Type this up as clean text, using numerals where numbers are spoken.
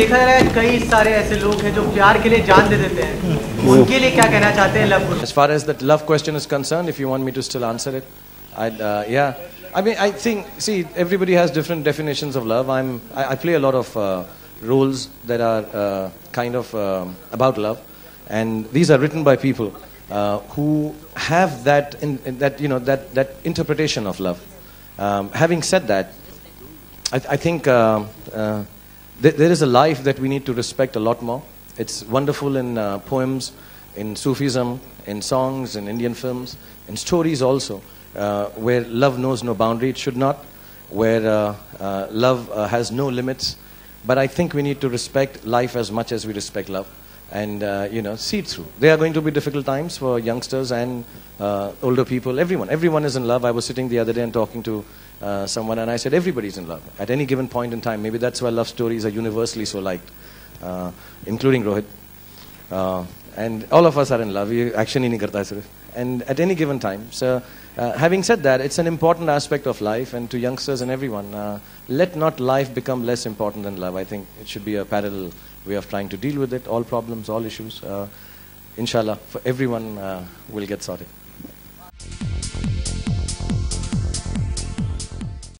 देखा जा रहा है कई सारे ऐसे लोग हैं जो प्यार के लिए जान दे देते हैं, उनके लिए क्या कहना चाहते हैं love Guru? As far as that love question is concerned, if you want me to still answer it, yeah. I mean, I think, see, everybody has different definitions of love. I play a lot of roles that are kind of about love, and these are written by people who have that that interpretation of love. Having said that, I think there is a life that we need to respect a lot more. It's wonderful in poems, in Sufism, in songs, in Indian films, in stories also, where love knows no boundary. It should not, where love has no limits. But I think we need to respect life as much as we respect love, and see it through. There are going to be difficult times for youngsters and older people. Everyone is in love. I was sitting the other day and talking to someone, and I said everybody's in love at any given point in time. Maybe that's why love stories are universally so liked, including Rohit. And all of us are in love. Ye action hi nahi karta hai sirf. And at any given time. So, having said that, it's an important aspect of life, and to youngsters and everyone, let not life become less important than love. I think it should be a parallel way of trying to deal with it. All problems, all issues, inshallah, for everyone will get sorted.